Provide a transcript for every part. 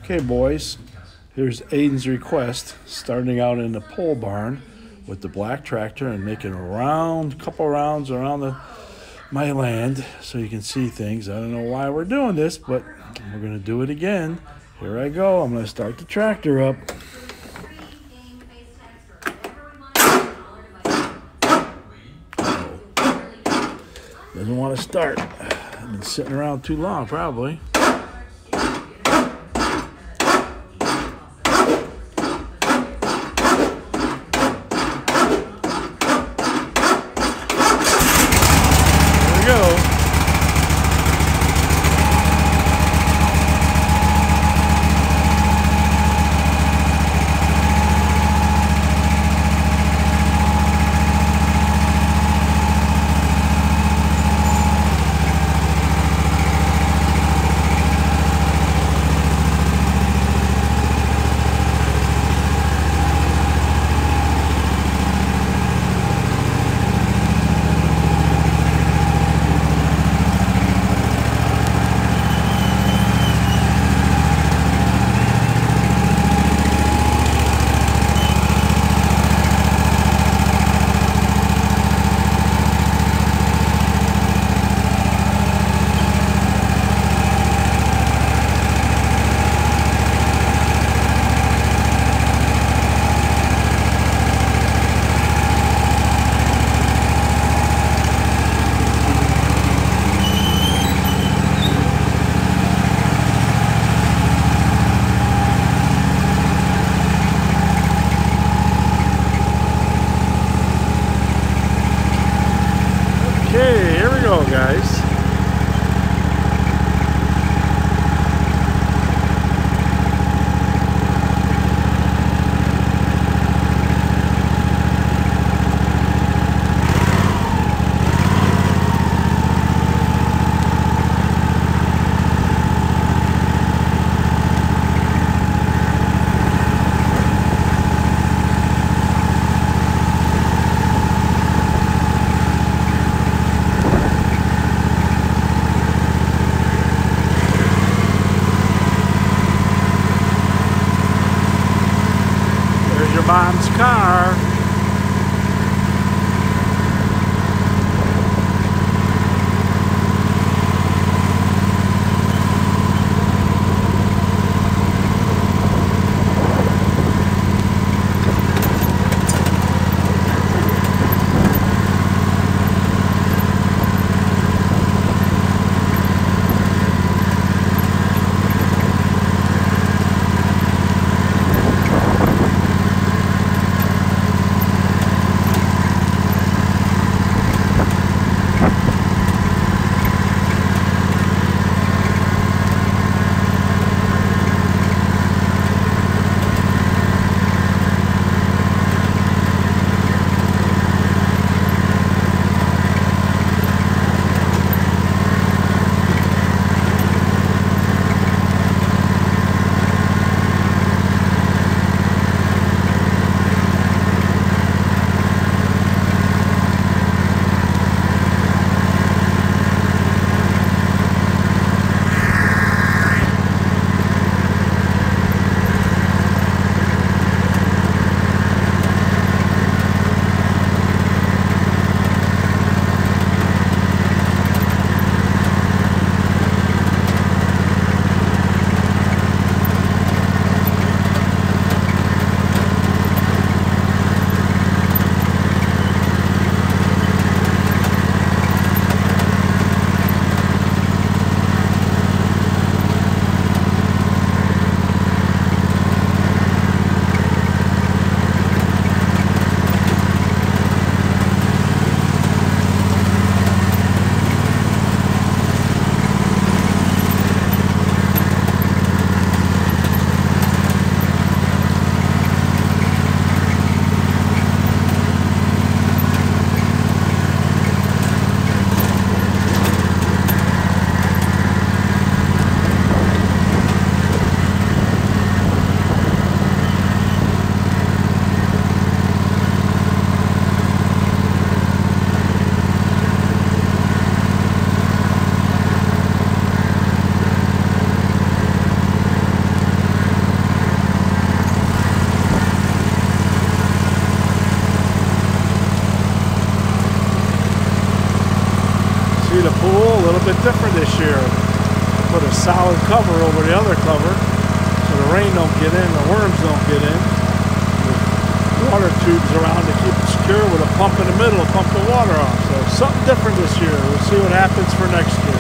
Okay, boys, here's Aiden's request, starting out in the pole barn with the black tractor and making a couple rounds around my land so you can see things. I don't know why we're doing this, but we're going to do it again. Here I go. I'm going to start the tractor up. Doesn't want to start. I've been sitting around too long, probably. Okay, here we go, guys. Your mom's car. put a solid cover over the other cover so the rain don't get in, the worms don't get in. The water tubes around to keep it secure with a pump in the middle to pump the water off. So something different this year. We'll see what happens for next year.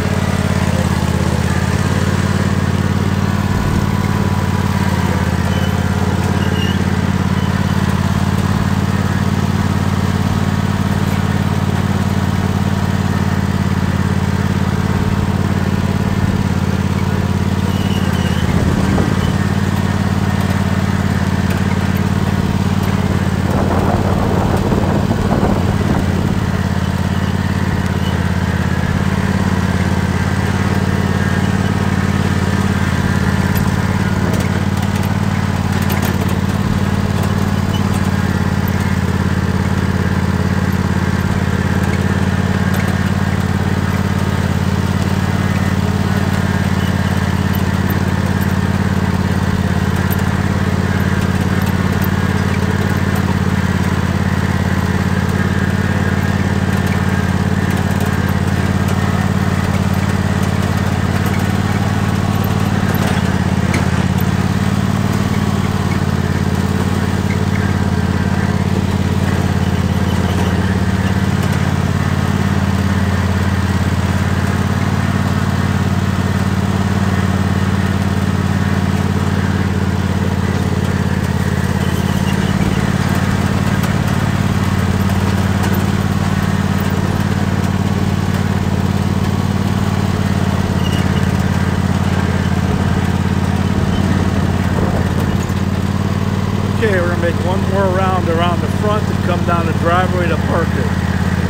Okay, we're gonna make one more round around the front and come down the driveway to park it.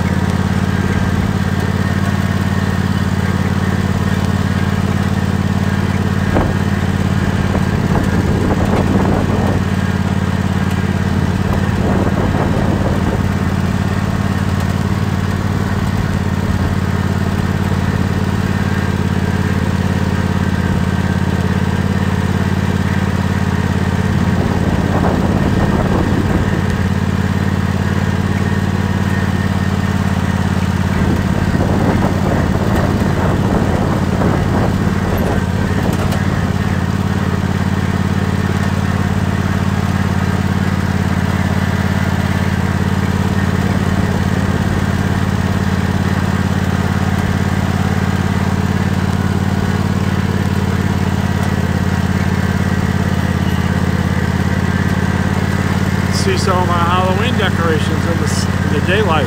See some of my Halloween decorations in the daylight.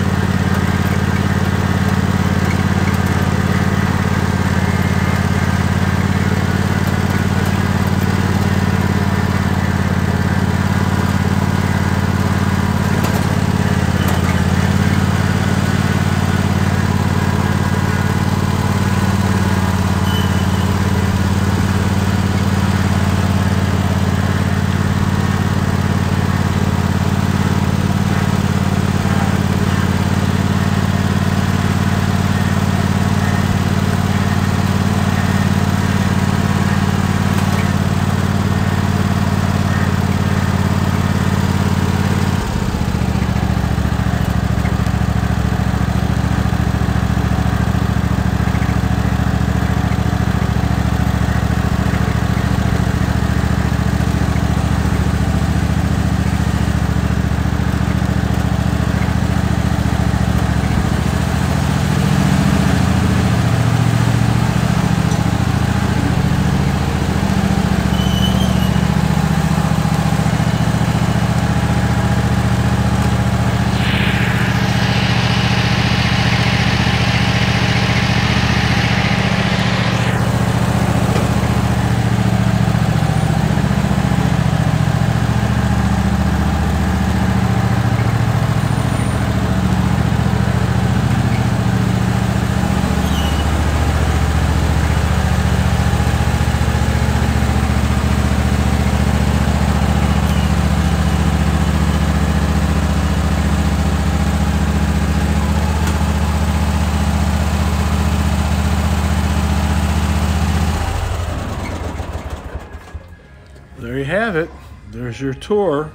There you have it. There's your tour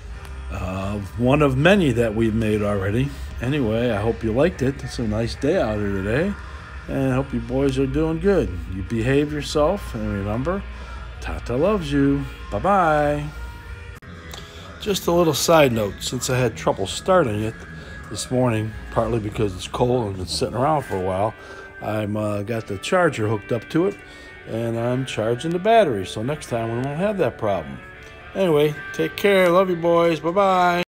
of one of many that we've made already. Anyway, I hope you liked it. It's a nice day out here today. and I hope you boys are doing good. You behave yourself, and remember, Tata loves you. Bye-bye. Just a little side note, since I had trouble starting it this morning, partly because it's cold and been sitting around for a while, I'm got the charger hooked up to it, and I'm charging the battery, so next time we won't have that problem. Anyway, take care. Love you boys. Bye-bye.